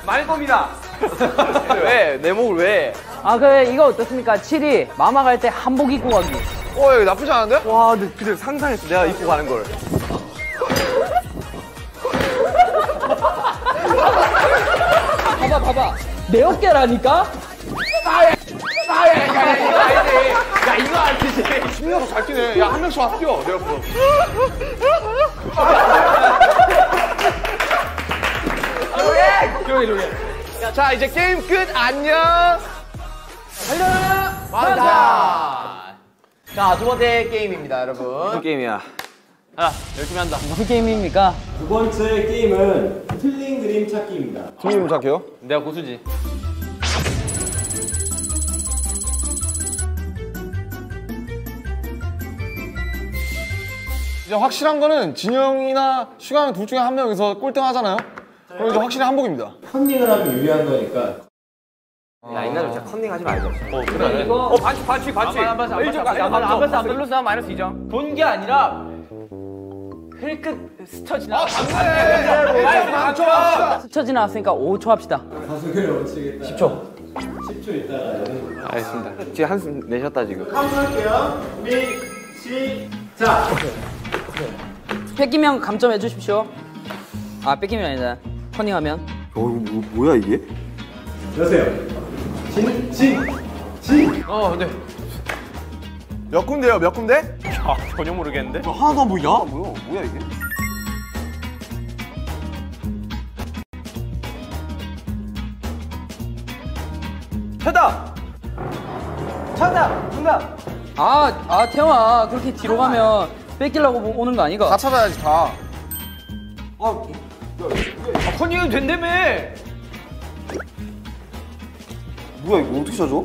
말 겁니다. 왜? 내 목을 왜? 아, 그래, 이거 어떻습니까? 7위, 마마 갈 때 한복 입고 가기. 이거 나쁘지 않은데? 와, 근데 상상했어. 내가 입고 가는 걸. 봐봐. 내 어깨라니까? 야, 이거 아니지. 야, 이거 아니지. 신나고 잘 뛰네. 야, 한 명씩 와서 뛰어. 내 옆으로. 조용히. 자, 이제 게임 끝. 안녕. 맞아. 자, 두 번째 게임입니다, 여러분. 무슨 게임이야? 야, 열심히 한다. 무슨 게임입니까? 두 번째 게임은 틀린 그림 찾기입니다. 틀린 그림 찾기요? 내가 고수지. 이제 확실한 거는 진영이나 슈가형 둘 중에 한 명이서 꼴등 하잖아요? 그럼 이제 확실히 한복입니다. 컨닝을 하면 유리한 거니까. 야, 옛날에 진짜 컨닝 하지 말자. 그래. 반칙. 안 불렀어. 마이너스 2점. 본 게 아니라 힐끗 스쳐 지나. 스쳐 지나왔으니까 5초 합시다. 가속을 멈추겠다. 10초. 10초 있다가. 알겠습니다. 지금 한숨 내셨다 지금. 카운트할게요. 준비, 시작! 뺏기면 감점 해주십시오. 아, 뺏기면 아니다. 커닝하면. 뭐야 이게? 여세요. 진. 네. 몇 군데요? 몇 군데? 야, 전혀 모르겠는데? 하나도 안 보이냐? 뭐야 이게? 정답! 태영아, 그렇게 뒤로 가면 뺏기려고 오는 거 아니가? 다 찾아야지 다. 컨닝은 된다며. 뭐야 이거 어떻게 찾아?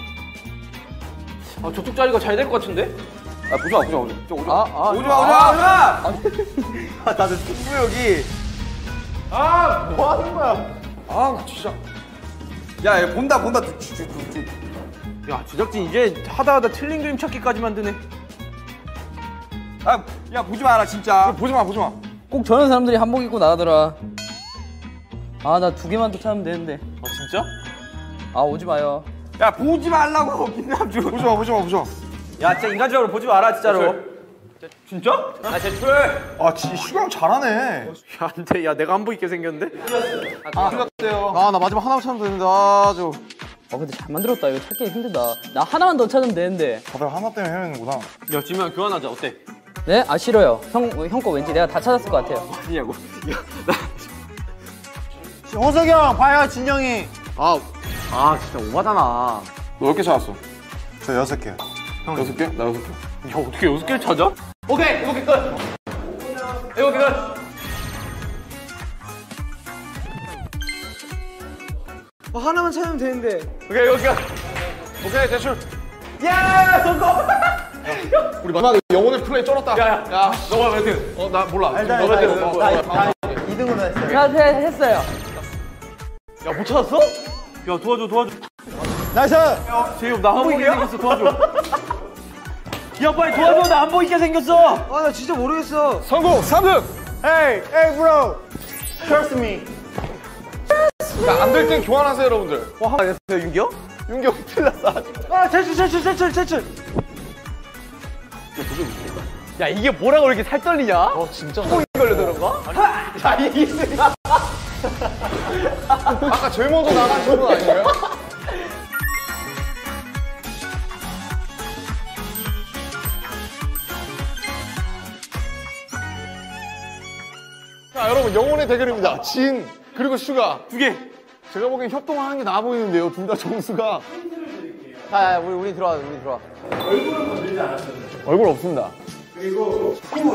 저쪽 자리가 잘 될 것 같은데? 보지 마. 오지 마. 나는 승부욕이. 뭐 하는 거야? 진짜. 야, 본다. 야, 제작진 이제 하다 틀린 그림 찾기까지 만드네. 야, 보지 마라 진짜. 보지 마. 꼭 저런 사람들이 한복 입고 나가더라. 아, 나 2개만 더 찾으면 되는데. 진짜? 아, 오지 마요. 야, 보지 말라고 김남주. 보지 마. 야, 진짜 인간적으로 보지 마라 진짜로. 진짜? 제출. 슈가형 잘하네. 야, 안돼. 야, 내가 한복 입게 생겼는데? 틀렸대요. 나 마지막 하나만 찾으면 되는데. 근데 잘 만들었다. 이거 찾기 힘들다. 나 하나만 더 찾으면 되는데. 다들 하나 때문에 헤매는구나. 야, 지면 교환하자. 어때? 네? 아, 싫어요. 형 거 왠지 내가 다 찾았을 것 같아요. 아니냐고. 호석이 형 봐요, 진영이. 진짜 오바잖아. 너 몇 개 찾았어? 저 6개. 형 6개? 나 6개. 야, 어떻게 6개를 찾아? 오케이, 7개 끝. 7개 끝. 하나만 찾으면 되는데. 오케이, 7개. 오케이, 대출. 야, 성공. 우리 마지막에 영혼의 플레이 쩔었다. 야, 너가 몇 등? 나 몰라. 너 몇 등? 나 2등으로 했어요. 나 했어요. 야, 못 찾았어? 야, 도와줘. 나이스! 제이홉, 나 한복 입게 생겼어. 도와줘. 야, 빨리 도와줘. 나 한복 입게 생겼어. 나 진짜 모르겠어. 성공, 3등. Hey, bro! Trust me. 야, 안 될 땐 교환하세요, 여러분들. 하나 됐어요, 윤기요? 윤기요, 틀렸어. 제출! 야, 이게 뭐라고 이렇게 살 떨리냐? 진짜. 뽕이 걸려서 그런가? 야, 이게. 아까 제일 먼저 나간 저분 아니에요? 자, 여러분, 영혼의 대결입니다. 진, 그리고 슈가. 2개. 제가 보기엔 협동하는 게 나아 보이는데요. 둘 다 점수가. 자, 우리 들어와. 얼굴은 건들지 않았거든요. 얼굴 없습니다. 그리고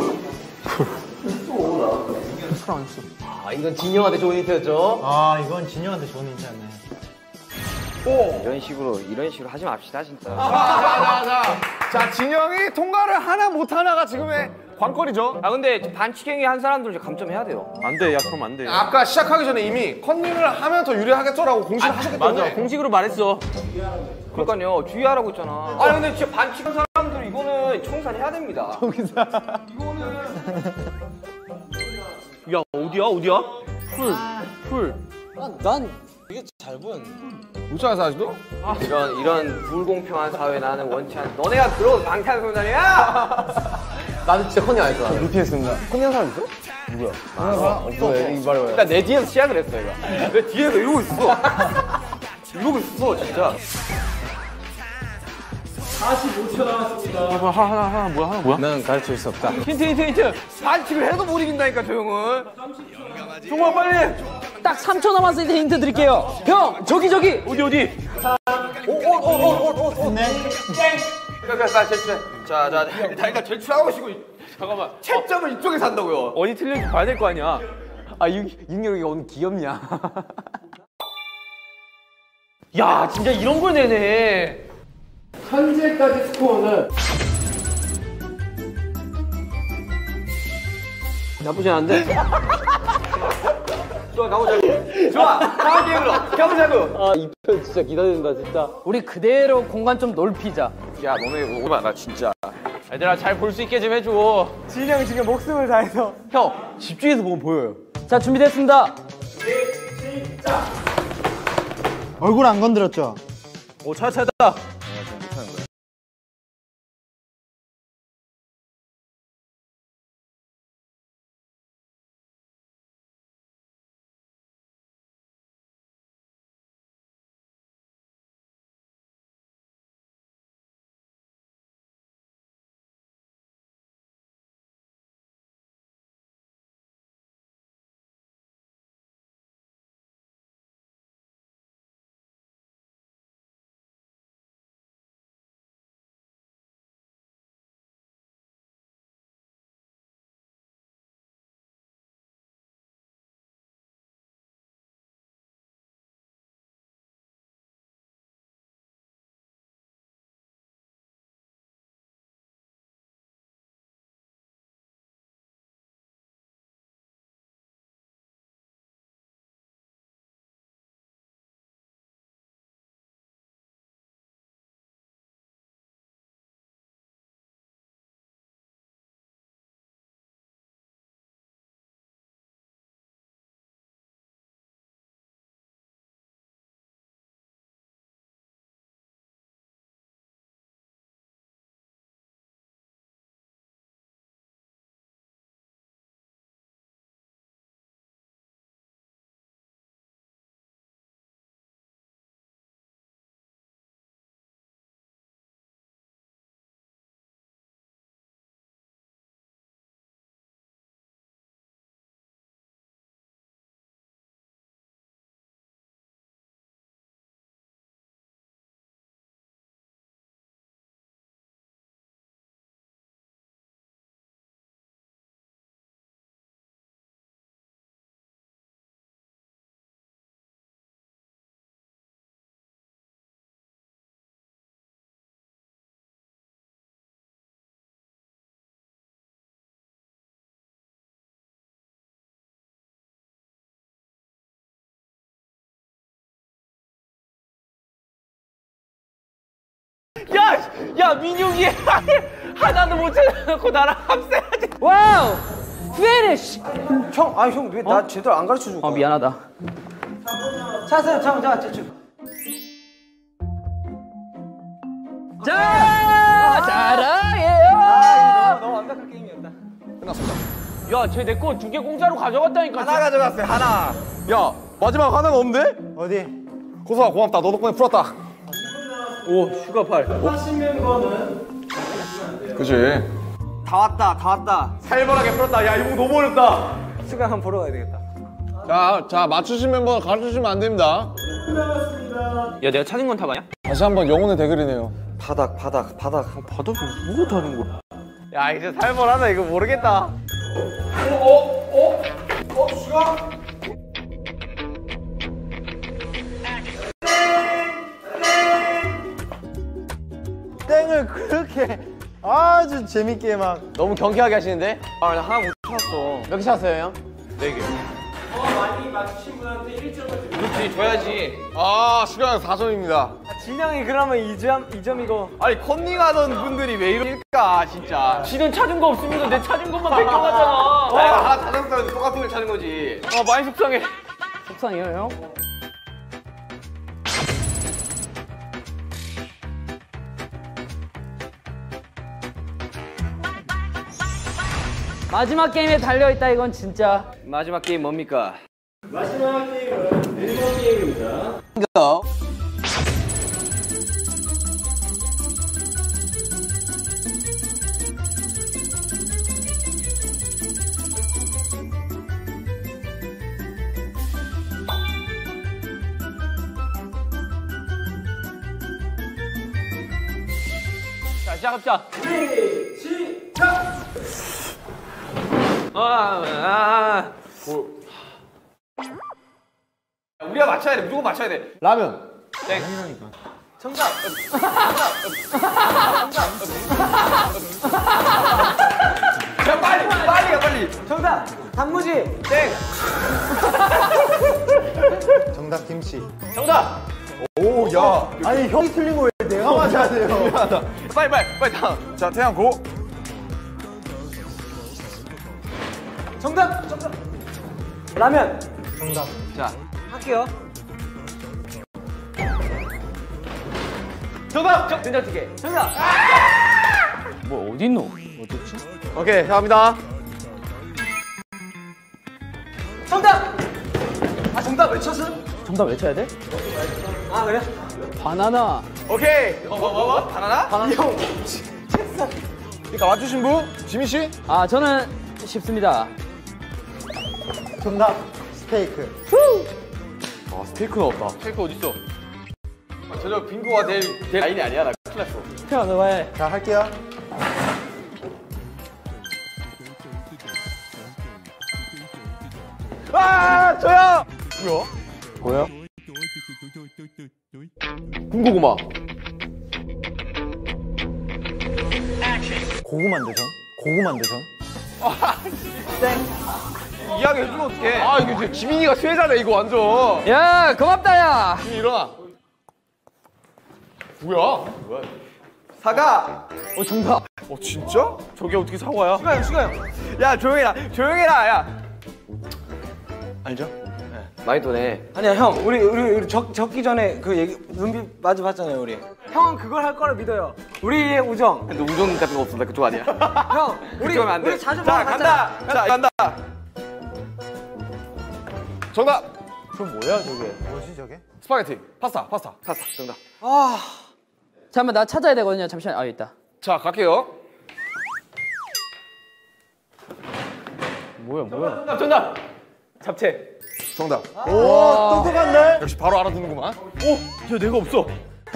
이건 진영한테 좋은 힌트였죠? 이건 진영한테 좋은 힌트였네. 이런 식으로 하지 맙시다 진짜. 자, 진영이 통과를 하나 못 하나가 지금의 관건이죠. 근데 반칙행위 한 사람들 이제 감점해야 돼요. 안 돼, 야, 그럼 안 돼. 아까 시작하기 전에 이미 컨닝을 하면 더 유리하겠죠라고 공식을 하셨기 때문에. 맞아, 공식으로 말했어. 그러니까요, 주의하라고 했잖아. 아니 근데 진짜 반칙한 사람들 이거는 청산해야 됩니다. 야, 어디야? 풀. 난 이게 잘 보였는데. 못 찾아서 아직도? 이런 불공평한 사회 나는 원치 않. 너네가 들어온 방탄소년단이야? 나도 진짜 컨닝 안 했어. 나는. BTS입니다. 컨닝 사람 있어? 누구야? 없어. 이발이 뭐야? 일단 내 뒤에서 시작을 했어 이거. 내 뒤에서 이러고 있어. 이러고 있어 진짜. 45초 남았습니다. 하나 뭐야? 난 가르칠 수 없다. 힌트. 반칙을 해도 못 이긴다니까 저 형은. 정말 빨리. 딱 3초 남았을 때 힌트 드릴게요. 형 저기. 어디? 자, 제출. 자, 일단 제출하고 싶고. 잠깐만. 채점을 이쪽에서 한다고요. 어디 틀린지 봐야 될 거 아니야. 아 윤열이 오늘 귀엽냐? 야 진짜 이런 걸 내네. 현재까지 스코어는 나쁘지 않은데? 좋아, 가보자고. 좋아, 다음 게임으로 가보자고. 이 편 진짜 기다린다 진짜. 우리 그대로 공간 좀 넓히자. 야, 너네 오지 마, 나 진짜. 얘들아 잘 볼 수 있게 좀 해줘. 진이 형이 지금 목숨을 다해서. 형 집중해서 보면 보여요. 자 준비됐습니다. 얼굴 안 건드렸죠? 오 찾았다. 야 민용이 하나도 못 찾아놓고 나랑 합세하지. 와우 피니쉬. 형, 형 왜 나 제대로 안 가르쳐 줄 거야? 미안하다. 찾았어요, 자, 제출. 자 사랑해요. 너무 완벽한 게임이었다. 야쟤 내 거 2개 공짜로 가져갔다니까. 하나 가져갔어요, 하나. 야, 마지막 하나가 없는데? 어디? 고소아, 고맙다. 너 덕분에 풀었다. 오, 슈가팔. 하신 멤버는 그치. 다 왔다. 살벌하게 풀었다. 야, 이거 너무 어렵다. 수강 한번 보러 가야 되겠다. 자, 맞추신 멤버 가르쳐주시면 안 됩니다. 야, 내가 찾은 건 답 아니야? 다시 한번 영혼의 대결이네요. 바닥. 바닥이 뭐가 다른 거야? 야, 이제 살벌하다. 이거 모르겠다. 땡을 그렇게 아주 재밌게 막. 너무 경쾌하게 하시는데? 아, 나 하나 못 찾았어. 몇 개 찾았어요 형? 4개. 많이 맞추신 분한테 1점을 드립니다. 그렇지, 줘야지. 아, 시간 4점입니다. 진영이 그러면 2점이고. 아니, 컨닝하던 분들이 왜 이럴까, 진짜. 지는 찾은 거 없으면서 내 찾은 것만 뺏겨가잖아. 아, 하나 찾았으면 똑같은 걸 찾은 거지. 아, 많이 속상해. 속상해요 형? 마지막 게임에 달려있다 이건 진짜. 마지막 게임 뭡니까? 마지막 게임은 앨범 게임입니다. 자 시작합시다. 시작! 우리가 맞춰야 돼. 무조건 맞춰야 돼. 라면. 정답. 야 빨리 가 빨리. 정답 단무지. 땡. 정답 김치. 정답. 오, 야. 아니 형이 틀린 거 왜 내가 맞아야 돼요? 빨리 다음. 자, 태양 고. 정답. 라면. 자, 할게요. 정답. 된장찌개. 정답. 뭐 어딨노? 오케이, 갑니다. 정답. 아 정답 외쳤어? 정답 외쳐야 돼? 아 그래? 바나나. 오케이. 뭐? 바나나? 형. 그러니까 맞추신 분? 지민 씨? 아 저는 쉽습니다. 정답 스테이크. 아, 스테이크 넣었다. 스테이크 어딨어? 저녁 빙고가 될 라인이 아니야. 나 큰일 났어. 태아 너가 해. 자 할게요. 아, 저요. 뭐야? 군고구마. 고구마인데 전? 고구마인데 전? 이야기 해주면 어떡해. 아, 이거 이제 지민이가 쇠자네, 이거 완전. 야 고맙다 야. 지민이 일어나. 뭐야? 사과. 정답. 진짜? 저게 어떻게 사과야? 시가요. 야, 조용해라, 야. 알죠? 많이 도네. 아니야 형 우리 적기 전에 그 얘기 눈빛 마주 봤잖아요 우리. 형은 그걸 할 거를 믿어요. 우리의 우정. 근데 우정 같은 거 없어. 나 그쪽 아니야. 형 우리 그쪽은 안 돼. 우리 자주 자, 봤잖아. 간다. 자, 간다. 정답. 그럼 뭐야 저게? 뭐지 저게? 스파게티. 파스타. 정답. 잠깐만 나 찾아야 되거든요. 잠시만. 아 있다. 자, 갈게요. 뭐야? 정답. 잡채. 정답. 오 똑똑한데? 역시 바로 알아듣는구만. 야, 내가 없어.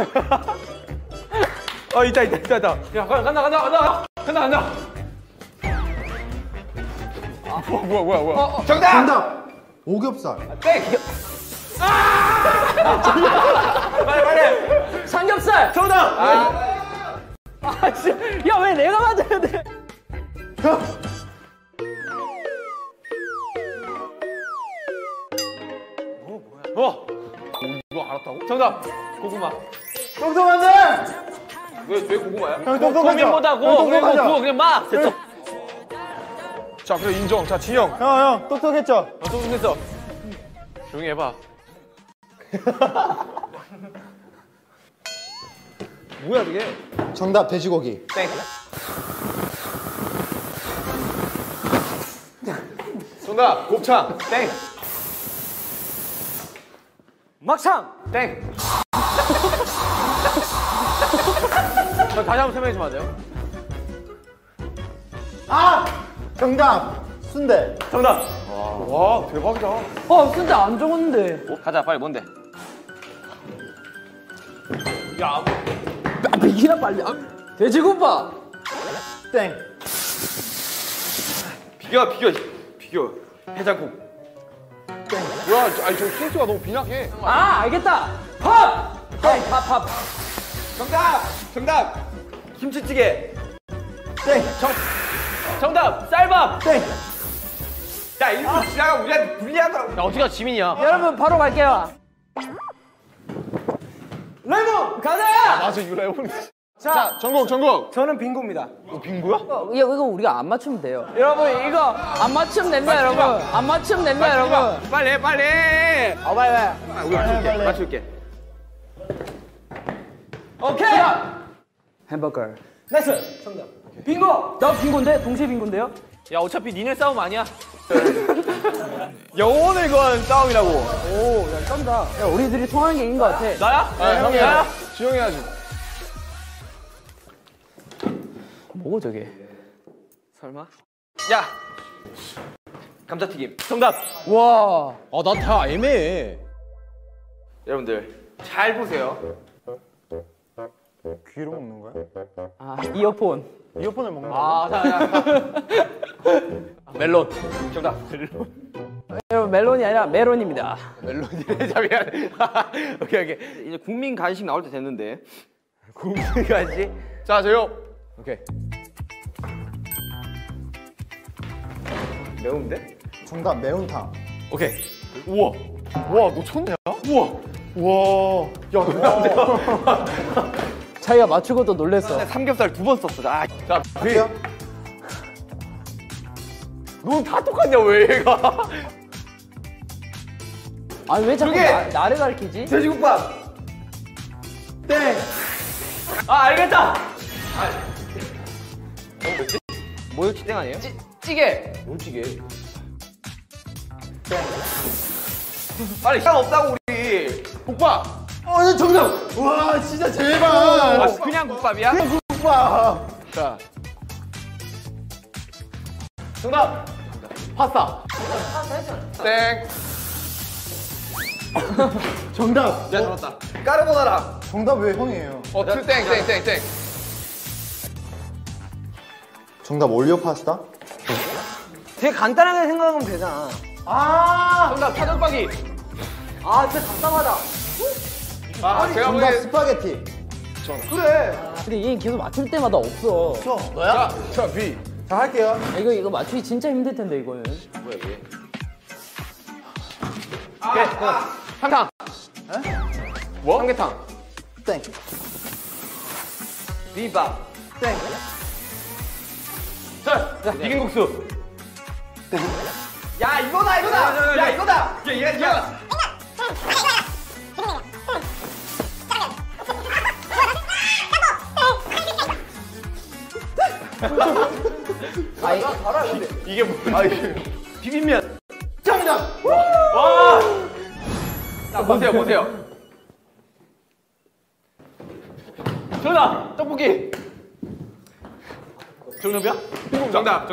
아, 있다. 야, 간다. 뭐야. 정답 오겹살. 땡. 빨리. 삼겹살. 정답. 아 진짜. 야왜 내가 맞아야 돼? 이거 알았다고? 정답. 고구마. 똑똑한데? 왜 고구마야? 형 똑똑하죠? 고민보다고 형 그리고 똑똑하죠? 구워 그냥 막 됐어. 자, 그래 인정. 자, 진영. 형 똑똑했죠? 또 죽겠어. 조용히 해봐. 뭐야 그게? 정답 돼지고기. 땡. 정답 곱창. 땡. 막창. 땡. 다시 한번 설명해 주면 안 돼요? 아 정답 순대. 정답. 와, 대박이다. 근데 안 적었는데. 가자 빨리 뭔데? 야. 비기나 빨리. 돼지국밥. 땡. 비교. 해장국. 뭐야, 아니, 저 힌트가 너무 빈약해. 아 알겠다. 팝. 팝. 정답. 김치찌개. 땡. 정답. 쌀밥. 땡. 야 일부 지나가 우리한테 불리하다고. 야 어디가 지민이야? 여러분 바로 갈게요. 레몬. 가자. 맞아, 이거 레몬. 자, 전국. 저는 빙고입니다. 이거 우리가 안 맞추면 돼요. 여러분 이거 안 맞추면 됩니다, 여러분. 안 맞추면 됩니다, 여러분. 빨리 해, 빨리. 빨리. 맞출게. 오케이. 햄버거. 나이스. 정답. 빙고. 나 빙고인데 동시에 빙고인데요? 야, 어차피 니네 싸움 아니야. 영혼을 건 싸움이라고. 오, 야 쩐다. 야 우리들이 통하는 게 이긴 것 같아. 나야? 네, 형이야. 지영이 해야지. 뭐고 저게? 설마? 야. 감자튀김. 정답. 와. 나 다 애매해. 여러분들 잘 보세요. 귀로 먹는 거야? 아 이어폰. 이어폰을 먹는 거야? 아, 자. 멜론. 정답. 여러분 멜론이 아니라 메론입니다. 멜론이래. 자, 미안. 오케이. 이제 국민 간식 나올 때 됐는데. 국민 간식? 자, 저요. 오케이. 매운데? 정답 매운탕. 오케이. 우와. 와, 너 쳤냐? 우와. 우와. 야, 자기가 맞추고도 놀랬어. 삼겹살 2번 썼어. 아, 자, 갈게요. 넌다 똑같냐, 왜 얘가? 아니 왜 자꾸 저게! 나를 가르치지? 돼지국밥. 땡. 아, 알겠다. 뭐였지? 뭐였지? 땡 아니에요? 찌개. 뭔 찌개? 빨리 시간 없다고 우리. 국밥. 정답. 와 진짜 제발. 아, 그냥 국밥이야? 국밥. 자. 정답. 파스타. 땡. 정답. 야, 잡았다. 까르보나라. 정답 왜 형이에요? 땡. 정답 올리오 파스타? 되게 간단하게 생각하면 되잖아. 정답 차돌박이. 아 진짜 답답하다. 아, 제가 정답 보기엔 스파게티. 근데 얘 계속 맞출 때마다 없어. 자, B. 자 할게요. 이거 맞추기 진짜 힘들 텐데 이거는. 뭐야 이게? 오케이. 삼탕. 뭐? 삼계탕. 땡. 비빔밥. 땡. 자, 비빔국수. 야, 이거다. 야, 이거다. 야. 아이 이게 뭐야? 비빔면. 정답. 와. 자, 보세요. 정답. 떡볶이. 정답이야? 정답.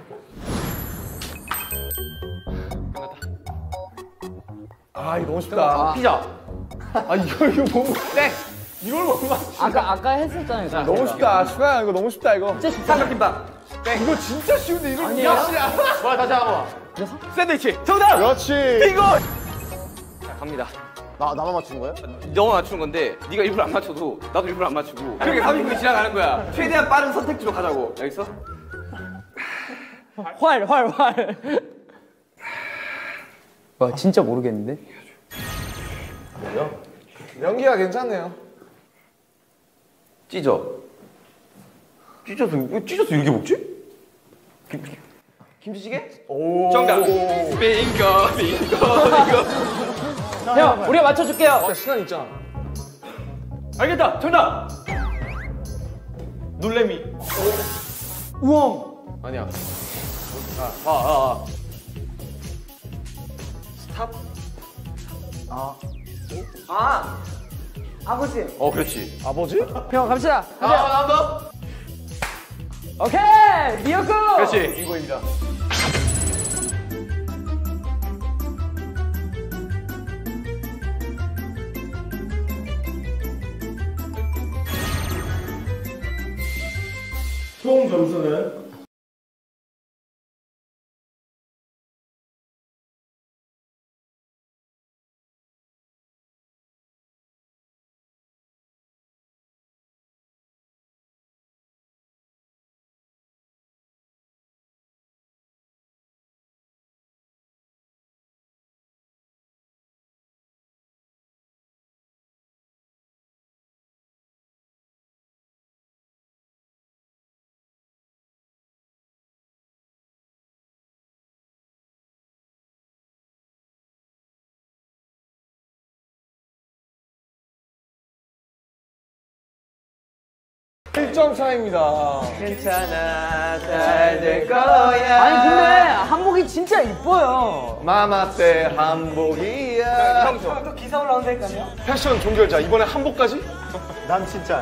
아, 이거 너무 쉽다. 피자. 아, 이거 뭐? 땡. 이걸 못 맞추. 아까 했었잖아요. 자, 너무 쉽다. 슈가야, 이거 너무 쉽다 이거. 진짜 쉽다. 삼각김밥. 땡. 이거 진짜 쉬운데 이걸 아니에요? 와, 다시 한번. 샌드위치. 정답. 그렇지. 빙고. 자, 갑니다. 나만 맞춘 거야? 너가 맞추는 건데 네가 일부러 안 맞춰도 나도 일부러 안 맞추고 그렇게 30분이 지나가는 거야. 최대한 빠른 선택지로 가자고. 알겠어? 활. 와 진짜 모르겠는데. 연기가 괜찮네요. 찢어서 왜 찢어서 이렇게 먹지? 김치찌개? 오. 정답. 빙고. 형 우리가 맞춰줄게요. 시간 있잖아. 알겠다. 정답. 놀래미. 우엉. 아니야. 스탑. 아버지. 그렇지. 아버지? 형 갑시다. 나온다. 오케이 미역국. 그렇지. 빙고입니다. 총 점수는 1점 차입니다. 괜찮아, 잘 될 거야. 아니 근데 한복이 진짜 이뻐요. 마마 때 한복이야. 또 기사 올라온다니까요. 패션 종결자 이번에 한복까지? 난 진짜.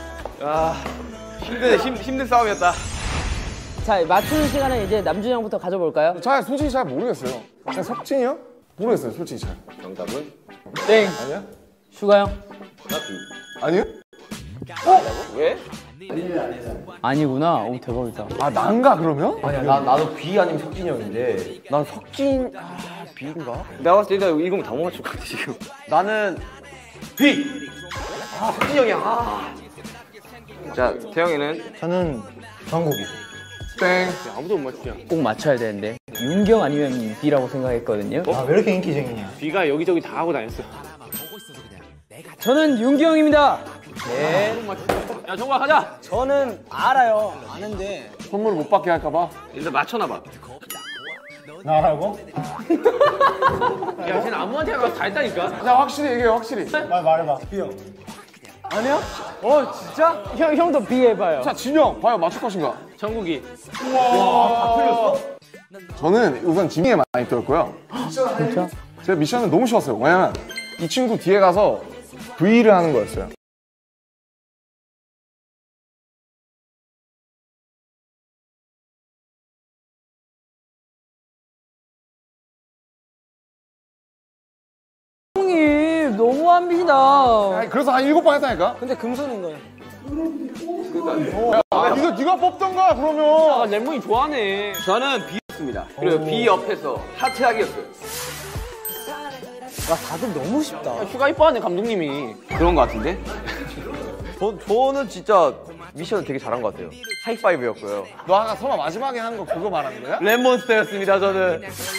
힘든 싸움이었다. 자 맞추는 시간은 이제 남준이 형부터 가져볼까요? 솔직히 잘 모르겠어요. 그냥 석진이요? 모르겠어요, 솔직히 잘. 정답은? 땡. 아니야? 슈가 형. 아니요? 왜? 아니구나. 오 대박이다. 아, 난가 그러면? 아니야, 나도 B 아니면 석진이 형인데. 난 석진, B인가? 내가 봤을 때 일단 이거 다 못 맞출 것 같아 지금. 나는 B. 석진이 형이야. 자 태영이는 저는 정국이. 땡. 아무도 못 맞추냐. 꼭 맞춰야 되는데 윤경 아니면 B라고 생각했거든요. 아, 왜 이렇게 인기쟁이냐? B가 여기저기 다 하고 다녔어. 저는 윤경입니다. 야 정말 가자. 저는 알아요. 아는데. 선물 못 받게 할까봐. 일단 맞춰놔봐. 나라고? 야 쟤는 아무한테나 가서 다 했다니까. 자, 확실히 얘기해요, 확실히. 말해봐. 비형. 아니요? 진짜? 형도 B 해봐요. 자, 진영, 과연 맞출 것인가? 정국이. 저는 우선 진영에 많이 들었고요. 진짜? 제 미션은 너무 쉬웠어요. 왜냐면 이 친구 뒤에 가서 V를 하는 거였어요. 형님 너무합니다. 아니, 그래서 한 7번 했다니까? 근데 금손인 거예요. 이거 네가 뽑던가, 그러면. 랩몬이 좋아하네. 저는 B였습니다. 그리고 B 옆에서 하트하기였어요. 와, 다들 너무 쉽다. 휴가 이뻐하네 감독님이. 그런 거 같은데? 저는 진짜 미션을 되게 잘한 것 같아요. 하이파이브였고요. 너 아까 설마 마지막에 한 거 그거 말하는 거야? 랩몬스터였습니다, 저는.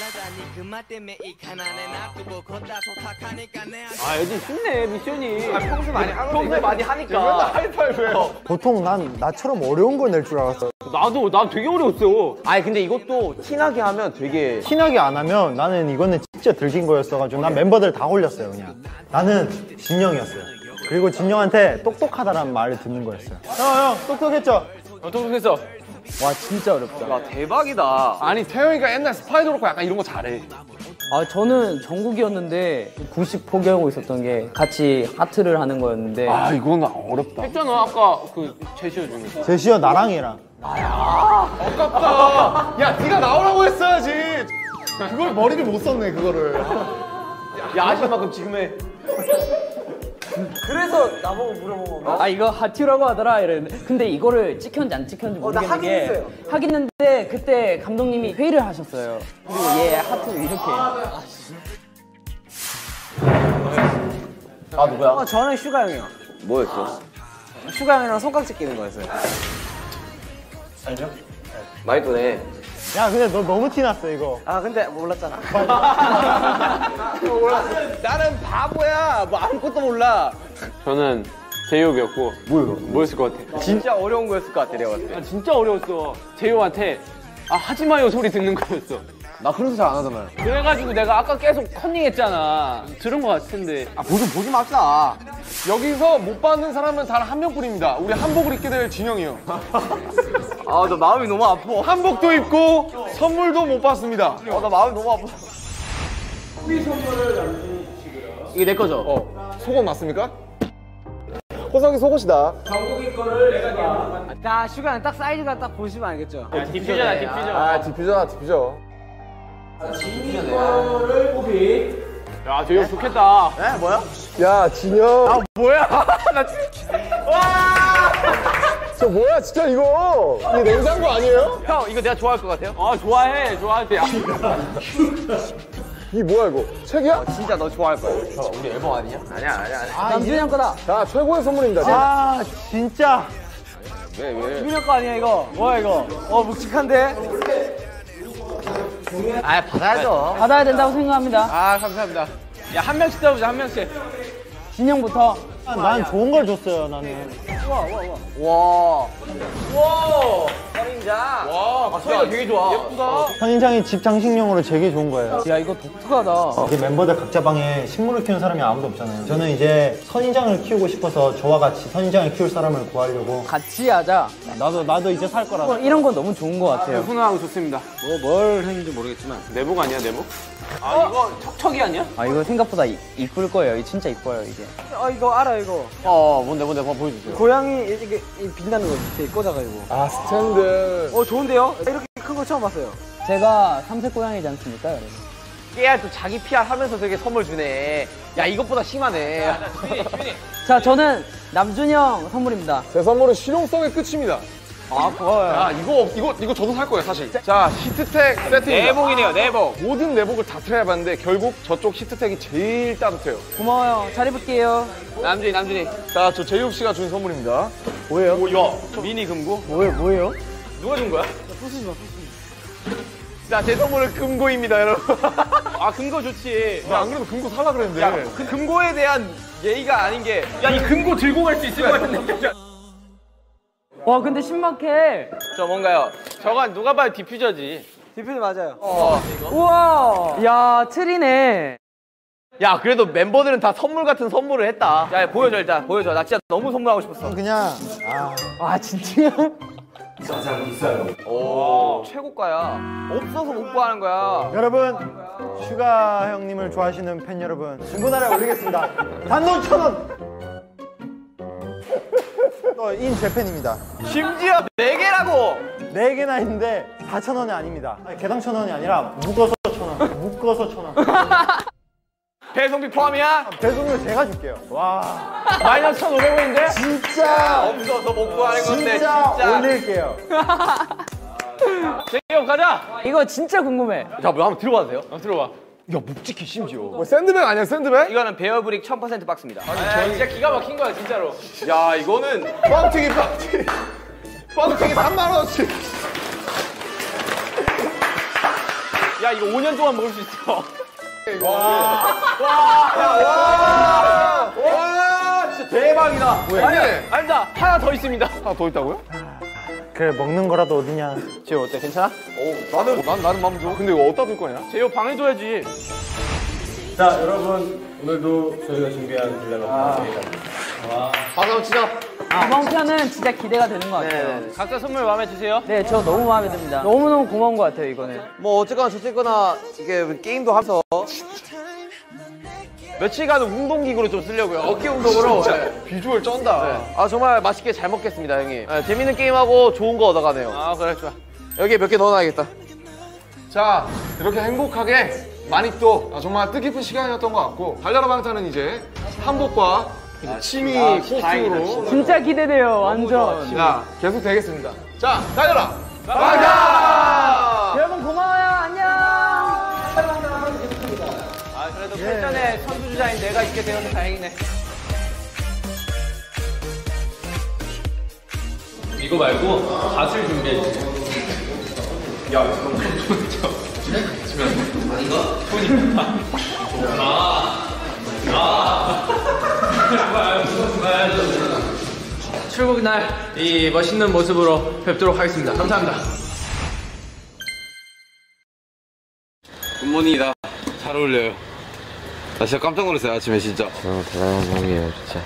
아 요즘 쉽네 미션이. 평소에 많이 하거든요. 평소에 많이 하니까. 하이파이브예요. 보통 난 나처럼 어려운 걸 낼 줄 알았어. 나도 되게 어려웠어. 아니, 근데 이것도 티나게 하면 되게. 티나게 안 하면 나는 이거는 진짜 들킨 거였어가지고 난 멤버들 다 올렸어요 그냥. 나는 진영이었어요. 그리고 진영한테 똑똑하다라는 말을 듣는 거였어요. 형 똑똑했죠? 똑똑했어. 와 진짜 어렵다. 야 대박이다. 아니, 태영이가 옛날 스파이더 로코 약간 이런 거 잘해. 저는 정국이었는데 90 포기하고 있었던 게 같이 하트를 하는 거였는데 아, 이건 어렵다. 했잖아 아까 그 제시어 중에. 제시어 나랑이랑. 아깝다. 야, 네가 나오라고 했어야지. 그걸 머리를 못 썼네, 그거를. 야, 아실 만큼 지금 해. 그래서 나보고 물어본 건가? 이거 하트라고 하더라 이랬는데 근데 이거를 찍혔는지 안 찍혔는지 나 모르겠는 하긴 게 했어요. 하긴 했는데 그때 감독님이 회의를 하셨어요. 그리고 얘 하트 이렇게. 누구야? 저는 슈가 형이요. 뭐였어? 슈가 형이랑 손깍지 끼는 거였어요. 많이 도네. 야 근데 너 너무 티났어 이거. 아, 근데 몰랐잖아. 나는 바보야. 뭐 아무것도 몰라. 저는 제이홉이었고. 뭐였을 것 같아? 진짜 어려운 거였을 것 같아, 내가 봤을 때. 진짜 어려웠어. 제이홉한테 하지 마요 소리 듣는 거였어. 나 그런 거 잘 안 하잖아요. 그래가지고 내가 아까 계속 컨닝했잖아. 들은 것 같은데. 보지 맙시다. 여기서 못 받는 사람은 단 한 명뿐입니다. 우리 한복을 입게 될 진영이요. 나 마음이 너무 아파. 한복도 입고 선물도 못 받습니다. 나 마음이 너무 아파. 이게 내 거죠? 속옷 맞습니까? 호석이 속옷이다. 자, 슈가 형 딱 사이즈가 딱 보시면 알겠죠? 디퓨저다 디퓨저. 디퓨저다, 디퓨저. 야 제이홉 좋겠다. 야, 진영. 뭐야? 저 뭐야, 진짜 이거. 이거 냉장고 아니에요? 형 이거 내가 좋아할 것 같아요? 좋아해. 좋아할 때. 이게 뭐야, 이거? 책이야? 진짜 너 좋아할 거야. 우리 앨범 아니냐? 아니야. 남준이 형 거다. 자, 최고의 선물입니다. 진짜. 준이 형 거 아니야, 이거? 뭐야, 이거? 묵직한데? 받아야죠. 받아야 된다고 생각합니다. 감사합니다. 야 한 명씩 떠보자 한 명씩. 진영부터. 난 좋은 걸 줬어요, 나는. 와. 선인장. 와, 선인장 되게 좋아. 예쁘다. 선인장이 집 장식용으로 되게 좋은 거예요. 야 이거 독특하다. 이제 멤버들 각자 방에 식물을 키우는 사람이 아무도 없잖아요. 저는 이제 선인장을 키우고 싶어서 저와 같이 선인장을 키울 사람을 구하려고. 같이 하자. 나도 이제 살 거라서. 이런 건 너무 좋은 것 같아요. 훈훈하고 좋습니다. 뭘 했는지 모르겠지만 내복 아니야 내복? 아 이거 척척이 아니야? 아 이거 생각보다 이쁠 거예요. 이거 진짜 이뻐요 이게. 이거 알아 이거. 뭔데, 한번 보여주세요. 고양이 이게 빛나는 거 밑에 꽂아가지고. 아 스탠드. 좋은데요? 이렇게 큰 거 처음 봤어요. 제가 삼색 고양이지 않습니까, 여러분? 깨알 또 자기 PR 하면서 되게 선물 주네. 야, 이것보다 심하네. 자, 저는 남준이 형 선물입니다. 제 선물은 실용성의 끝입니다. 아, 고마워요. 야 이거 저도 살 거예요 사실. 자 히트텍 세트입니다. 내복이네요 내복. 모든 내복을 다 트라이해봤는데 결국 저쪽 히트텍이 제일 따뜻해요. 고마워요. 잘 입을게요. 남준이. 자 저 제이홉 씨가 준 선물입니다. 뭐예요? 야 미니 금고. 뭐예요? 누가 준 거야? 자, 제 선물은 금고입니다, 여러분. 아 금고 좋지. 나 안 그래도 금고 살라 그랬는데. 야, 그 금고에 대한 예의가 아닌 게. 야 이 금고 들고 갈 수 있을 것 같은데. 와, 근데 신박해. 저 뭔가요? 저건 누가 봐도 디퓨저지. 디퓨즈 맞아요. 우와. 야, 트리네. 야, 그래도 멤버들은 다 선물 같은 선물을 했다. 야, 보여줘, 일단. 보여줘. 나 진짜 너무 선물하고 싶었어. 그냥 아, 진짜? 오, 최고가야. 없어서 못 구하는 거야. 여러분, 슈가 형님을 좋아하시는 팬 여러분, 중고나라에 올리겠습니다. 단돈 1,000원. 인 재팬입니다. 심지어 4개라고! 4개나 있는데 4,000원이 아닙니다. 아니, 개당 1,000원이 아니라 묶어서 1,000원. 묶어서 1,000원. 배송비 포함이야? 배송료 제가 줄게요. 와. 마이너스 1,500원인데? 진짜. 없어서 못 구하는 건데, 진짜 진짜. 올릴게요. 제이홉 가자! 이거 진짜 궁금해. 자, 뭐 한번 들어봐도 돼요? 들어봐. 야, 묵직해, 심지어. 뭐 샌드백 아니야 샌드백? 이거는 베어브릭 1000% 박스입니다. 아니 진짜 기가 막힌 거야, 진짜로. 야 이거는 뻥튀기 3만 원씩. 야, 이거 5년 동안 먹을 수 있어. 와 진짜 대박이다. 아니, 아니다. 하나 더 있습니다. 하나 더 있다고요? 그래, 먹는 거라도 어디냐. 지금 어때? 괜찮아? 나는 마음 좋아. 근데 이거 어디다 둘 거냐? 제이홉 방에 둬야지. 자, 여러분 오늘도 저희가 준비한 딜레마 박수 한번 치자. 이번 편은 진짜 기대가 되는 것 같아요. 각자 선물 마음에 드세요? 네, 저 너무 마음에 듭니다. 너무너무 고마운 것 같아요, 이거는. 뭐 어쨌거나 저쨌거나 이게 게임도 하면서 며칠간은 운동기구로 좀 쓰려고요. 어깨 운동으로. 비주얼 쩐다. 아, 정말 맛있게 잘 먹겠습니다, 형님. 네, 재밌는 게임하고 좋은 거 얻어가네요. 아, 그래, 좋아. 여기에 몇 개 넣어놔야겠다. 자 이렇게 행복하게 많이 또 정말 뜻깊은 시간이었던 것 같고, 달려라 방탄은 이제 한복과 취미 코스로 진짜 기대돼요, 완전. 자 계속 되겠습니다. 자 달려라 방탄. 여러분 고마워요, 안녕. 아, 그래도 패전의 선두주자인 내가 있게 되어서 다행이네. 이거 말고 밭을 준비해 주세요. 야, 그럼 출국 날 이 멋있는 모습으로 뵙도록 하겠습니다. 감사합니다. 굿모닝이다. 잘 어울려요. 나 진짜 깜짝 놀랐어요 아침에 진짜. 대단한 형이에요, 진짜.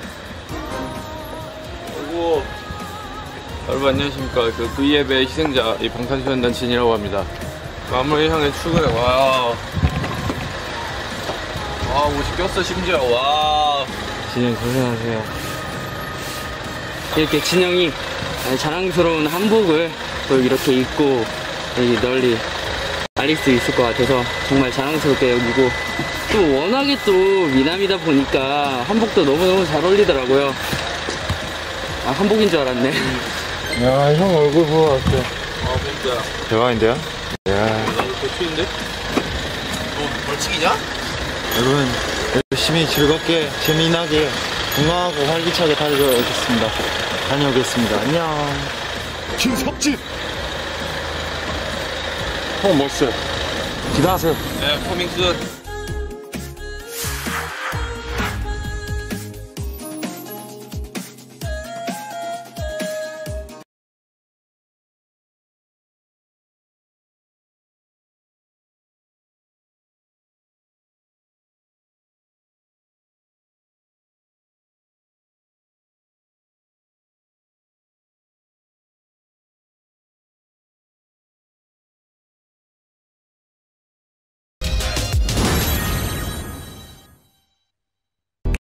그리고 여러분 안녕하십니까. 그 V앱의 희생자 이 방탄소년단 진이라고 합니다. 마무리 향해 출근해. 와, 옷이 꼈어 심지어. 와. 진영 고생하세요. 이렇게 진영이 자랑스러운 한복을 또 이렇게 입고 널리 알릴 수 있을 것 같아서 정말 자랑스럽게 여기고, 또 워낙에 또 미남이다 보니까 한복도 너무너무 잘 어울리더라고요. 아, 한복인 줄 알았네. 야, 형 얼굴 보고 왔어. 아, 진짜. 대박인데요? 야. 추운데? 너 벌칙이냐? 여러분, 열심히 즐겁게, 재미나게, 건강하고 활기차게 다녀오겠습니다. 안녕. 김석진. 형 멋있어요. 기대하세요. 네, 커밍 순.